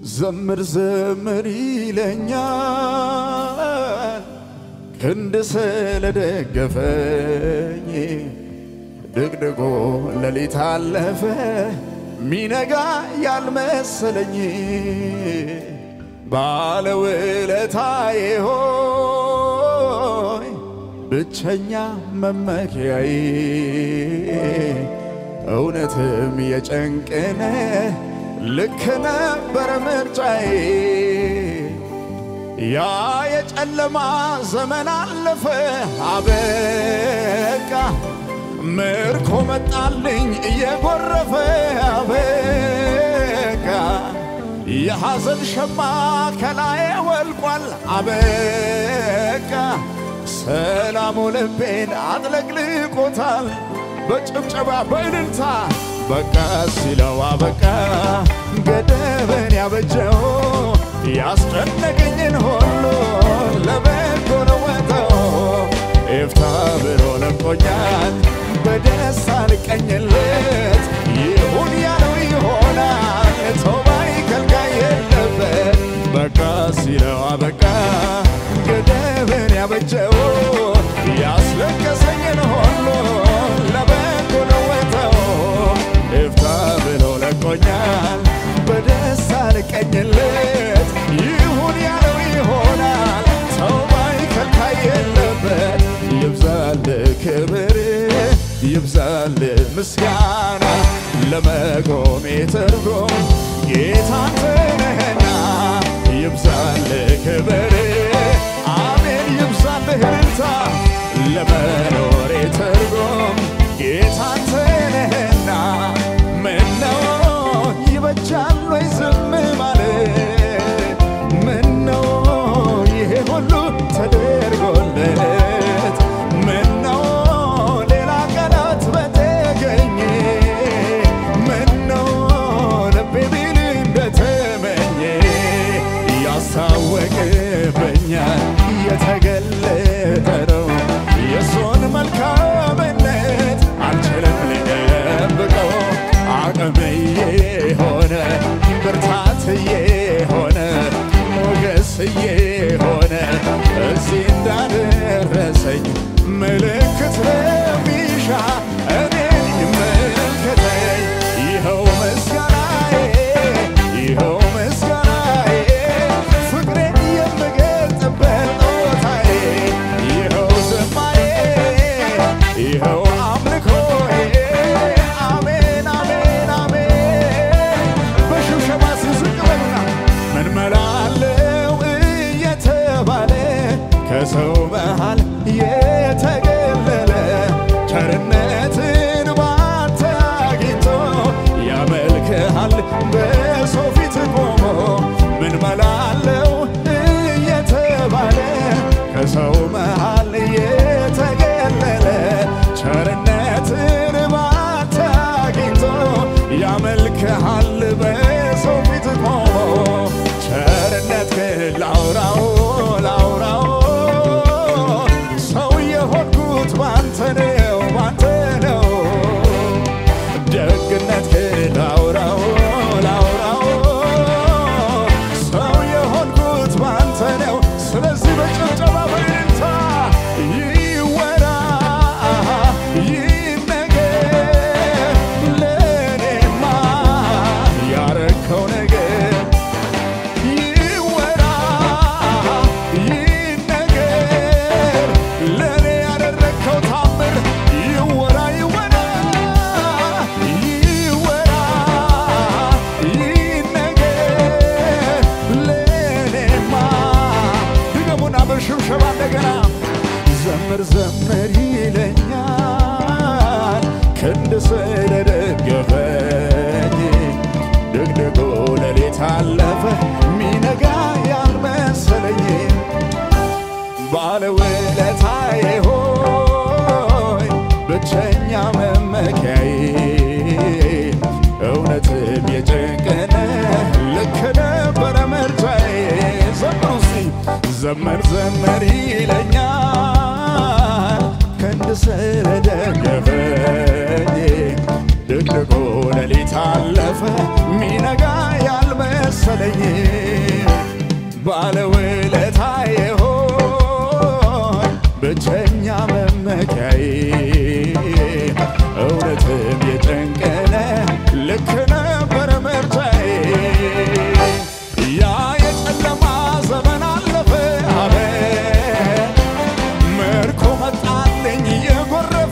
ዘምር ዘምር ይለኛል ክንድ ስለደገፈኝ ድቅድቆ ሌሊት አለፈ ሚነጋ ያልመሰለኝ ባለውለታዬ ሆይ ብቸኛ መመኪያዬ እውነትም የጨንቅነ ልክ ነበር ምርጫዬ ያ የጨለማ ዘመን አለፈ አበቃ ምርኮ መጣልኝ እየጎረፈ አበቃ የሐዘን ሸማ ከላዬ ወልቋል አበቃ ሰላሙ ልቤን አጥለቅልቆታል በጭብጨባ በእልልታ በቃ ሲለው አበቃ ገደብን ያበጀው ያስጨነቀኝን ሁሉ ለበጎ ለወጠው ይፍታ ብሎ ለቆኛል በደስታ ልቀኝለት ይሁን ያለው ይሆናል ተውባይ ከልካይ የለበት በቃ ሲለው አበቃ ገደብን ያበጀው ያስለቀሰኝን ሁሉ ለበጎ ለወጠው ይፍታ ብሎ ለቆኛል በደስታ ልቀኝለት ይሁን ያለው ይሆናል ተውባይ ከልካይ የለበት ይብዛል ክብር ይብዛል ምስጋና ለመቆሜ ትርጉም ጌታ አንተ ነህና ይብዛል ክብር አሜን ይብዛል እልልታ ለመኖሬ ትርጉም ጌታ አንተ ነህና ምነው ይበጃል ወይ ዝም ማለት ምነው ይሄ ሁሉ ተደርጎለት ምነው ሌላ ቀናት በተገኘ ምነው ልቤ ቢል እንደተመኘ ያስታወቅብኛል የተገለጠ ነው የእሱን መልካምነት አልችልም ልደብቀው አቅምዬ ሆነ ብርታትዬ ሆነ ሞገስዬ ሆነ እዚህ እንዳደረሰኝ ምልክት ለሚሻ እኔን ይመልከተኝ ይኸው ምስጋናዬ ይኸው ምስጋናዬ ፍቅሬን የምገልጥበት ጦታዬ ይኸው ዝማሬ ይኸው አምልኮዬ አሜን አሜን አሜን በሽብሸባ ዝቅ በሉና ምን መላለው እየተባለ ከሰው መሃል የተገለለ ቸርነትን ባንተ አግኝቶ ያመልክሃል በሰው ፊት ቆሞ ምን መላለው እየተባለ ከሰው መሃል የተገለለ ቸርነትን ባንተ አግኝቶ ያመልክሃል በሰው ፊት ቆሞ ቸርነትህን ላውራው ላውራው ሰው የሆንኩት ባንተ ነው ባንተ ነው ደግነትህን ላውራው ላውራው ሰው የሆንኩት ባንተ ነው ስለዚህ በጭብጨባ በእልልታ ይወራ ይነገር ለኔማ ያረከው ነገር ይወራ ይነገር ለኔ ያደረከው ታምር ይወራ ይወራ ይወራ ይነገር ለኔማ ድገሙና በሽብሸባ እንደገና ዘምር ዘምር ይለኛል ክንድ ስለደገፈኝ ድቅድቁ ሌሊት አለፈ ሚነጋ ያልመሰለኝ ባለውለታዬ ሆይ ብቸኛ መመኪያዬ እውነትም የጨንቅነ ልክ ነበረ ምርጫዬ ዘምሩ እስቲ ዘመር ዘመር ይለኛል ክንድ ስለደገፈኝ ድቅድቁ ሌሊት አለፈ ሚነጋ ያልመሰለኝ እውነትም የጨንቀነ ልክ ነበር ምርጫዬ ያ የጨለማ ዘመን አለፈ አቤት ምርኮ መጣልኝ የጎረፈ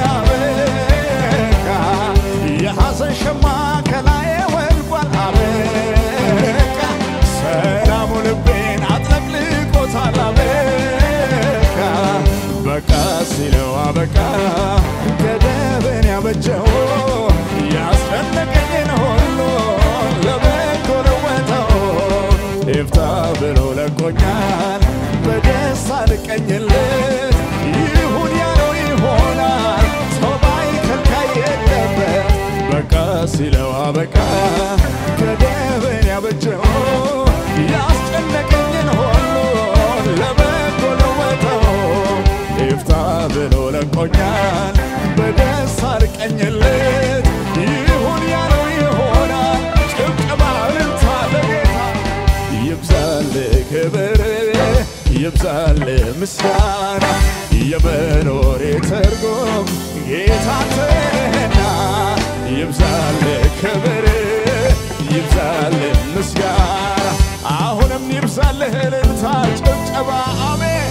አበቃ የሐዘን ሸማ ከላዬ ወድቋል አበቃ ሰላሙ ልቤን አጥለቅልቆታል አበቃ በቃ ሲለው አበቃ ገደብን ያበጀው ያስጨነቀኝን ሁሉ ለበጎ ለወጠው ይፍታ ብሎ ለቆኛል በደስታ ልቀኝለት ይሁን ያለው ይሆናል ሰው ባይከልካይ የለበት በቃ ሲለው አበቃ ገደብን ያበጀው ያስጨነቀኝን ሁሉ ለበጎ ለወጠው ይፍታ ብሎ ለቆኛል በደስታ ልቀኝለት ይሁን ያለው ይሆናል ጭብጨባ እልልታ ለጌታ ይብዛል ክብር ይብዛል ምስጋና የመኖሬ ትርጉም ጌታ አንተና ይብዛል ክብር ይብዛል ምስጋና አሁንም ይብዛል እልልታ ጭብጨባ አሜን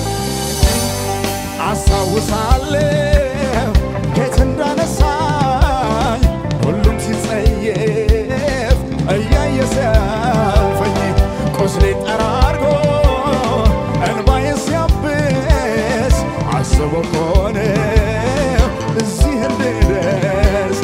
አስታውሳለሁ ከየት እንዳነሳኝ ሁሉም ሲጸየፍ እያየ ሲያልፈኝ ቁስሌ ጠራርጎ እንባዬ ሲያብስ አስቦ ከሆነ እዚህ እንድደርስ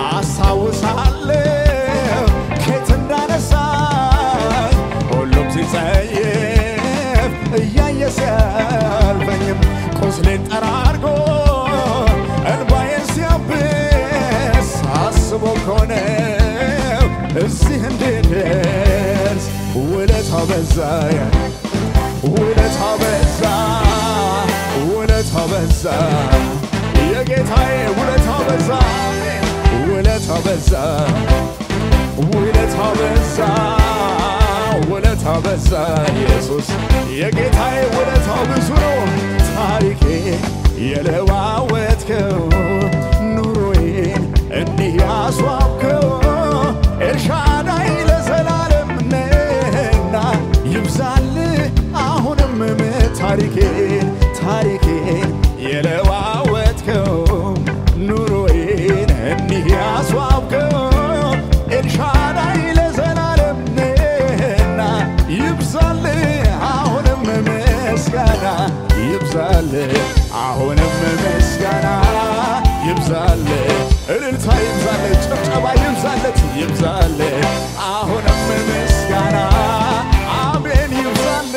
አስታውሳለሁ ከየት እንዳነሳኝ ሁሉም ሲጸየፍ እያየ ሲያልፈኝም ቁስሌን ጠራርጎ እንባዬን ሲያብስ አስቦ ከሆነ እዚህ እንድደርስ ውለታው በዛ ውለታው በዛ ውለታው በዛ የጌታዬ ውለታው በዛ ውለታው በዛ ውለታው በዛ ውለታው በዛ ኢየሱስ የጌታዬ ውለታው ብዙ ነው ታሪኬ የለዋወጥከው ኑሮዬን እንዲህ ያስዋብከው ኤልሻዳይ ለዘላለም ነህና ይብዛል አሁንም ታሪኬን የለዋወጥከው ኑሮዬን እንዲህ ያስዋብከው ኤልሻዳይ ለዘላለም ነህና ይብዛል አሁንም ምስጋና ይብዛል አሁንም ምስጋና ይብዛል እልልታ ይብዛል ጭብጨባ ይብዛለት ይብዛል አሁንም ምስጋና አሜን ይብዛል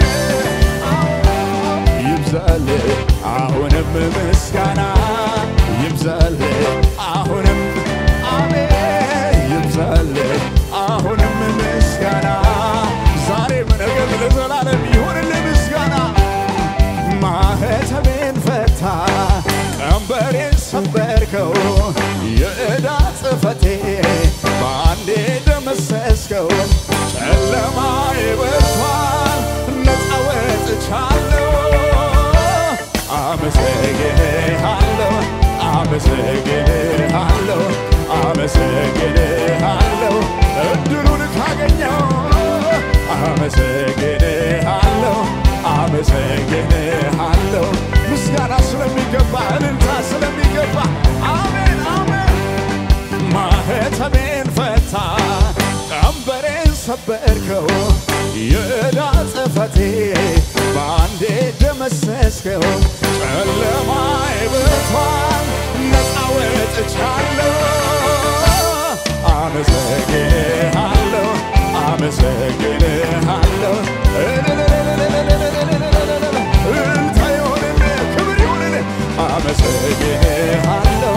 ይብዛል አሁንም ምስጋና ይብዛል አሁንም አሜን ይብዛል አሁንም ምስጋና ዛሬም ነገም ለዘላለም ይሁንልህ ምስጋና ማኅተሜን ፈታ ቀንበሬን ሰበርከው የዕዳ ጽሕፈቴ በአንዴ ደመሰስከው ጨለማዬ በርቷል ነፃ ወጥቻለሁ አመሰግንሃለሁ አመሰግንሃለሁ አመሰግንሃለሁ እድሉን ካገኘው አመሰግንሃለሁ አመሰግንሃለሁ ምስጋና ስለሚገባ እልልታ ስለሚገባ አሜን አሜን ማኅተሜን ፈታ ቀንበሬን ሰበርከው የዕዳ ጽሕፈቴ በአንዴ ደመሰስከው ጨለማዬ በርቷል ነፃ ወጥቻለሁ አመሰግንሃለሁ አመሰግንሃለሁ እልልታ ይሁንልህ ክብር ይሁንልህ አመሰግንሃለሁ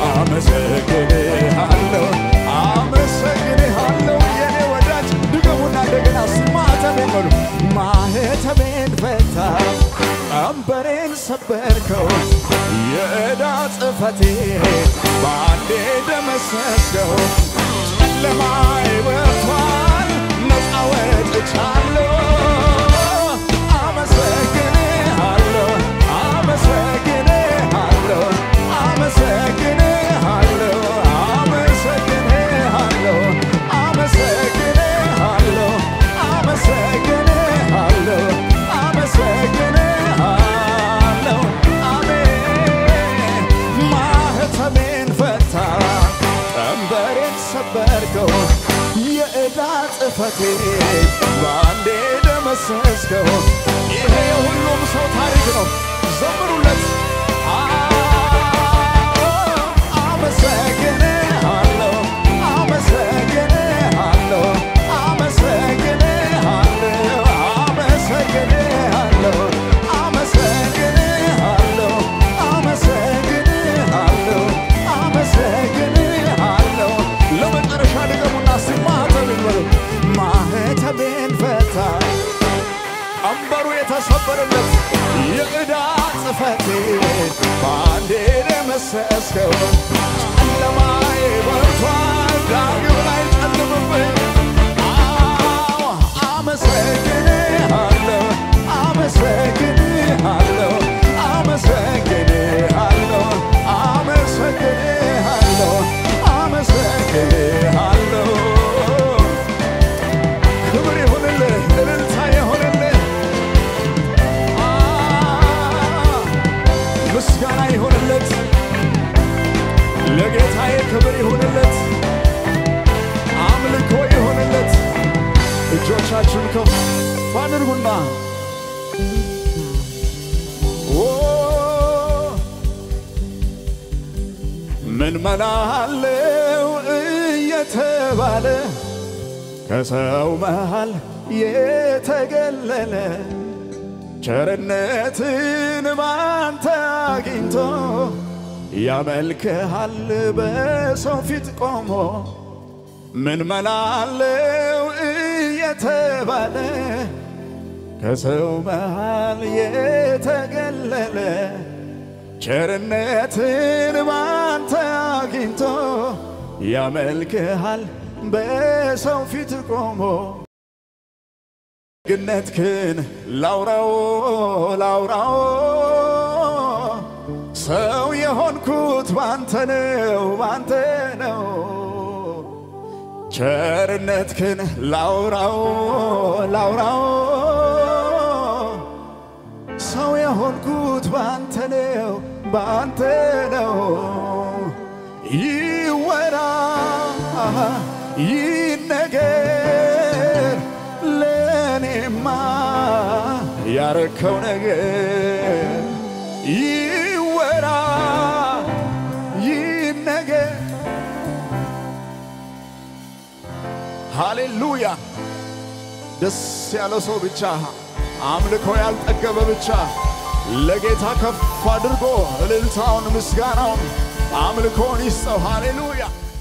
አመሰግንሃለሁ አመሰግንሃለሁ የኔ ወዳጅ ድገሙና እንደገና ማኅተሜን በሉ ማኅተሜን ፈታ ቀንበሬን ሰበርከው የዕዳ ጽሕፈቴ በአንዴ ደመሰስከው ጨለማዬ በርቷል ነፃ ወጥቻለሁ አመሰግንሃለሁ አመሰግንሃለሁ አመሰግንሃለሁ ሰበርከው የዕዳ ጽሕፈቴን ባንዴ ደመሰስከው ይሄ ሁሉም ሰው ታሪክ ነው ዘምሩለት አመሰግንሃለሁ አመሰግንሃለሁ አመሰግንሃለሁ አመሰግንሃለሁ አመሰግንሃለሁ አመሰግንሃለሁ አመሰግንሃለሁ ለመጨረሻ ደግሞና ማህተቤን ፈታ አንበሩ የተሰበረለት የዕዳ ጽሕፈቴን ባንዴ ደመሰስከው ጨለማዬ በርቷል ዳግም ላይ ጨልምብኝ አመሰግንሃለሁ አመሰግንሃለሁ አመሰግንሃለሁ አመሰግንሃለሁ አመሰግንሃለሁ ክብር ይሁንልህ እልልታ ይሁንልህ ምስጋና ይሁንለት ለጌታዬ ክብር ይሁንለት አምልኮ ይሁንለት እጆቻችሁን ከፍ አድርጉና ምን መላለው እየተባለ ከሰው መሃል የተገለለ ቸርነትን ባንተ አግኝቶ ያመልክሃል በሰው ፊት ቆሞ ምን መላለው እየተባለ ከሰው መሃል የተገለለ ቸርነትን ባንተ አግኝቶ ያመልክሃል በሰው ፊት ቆሞ ግነትክን ላውራው ላውራው ሰው የሆንኩት ባንተ ነው ቸርነትክን ላውራው ላውራው ሰው የሆንኩት ባንተ ነው ይወራ ይነገር ለኔማ ያረከው ነገር ይወራ ይነገር ሃሌሉያ ደስ ያለው ሰው ብቻ አምልኮ ያልጠገበ ብቻ ለጌታ ከፍ አድርጎ እልልታውን ምስጋናውን አምልኮን ይስጠው ሃሌሉያ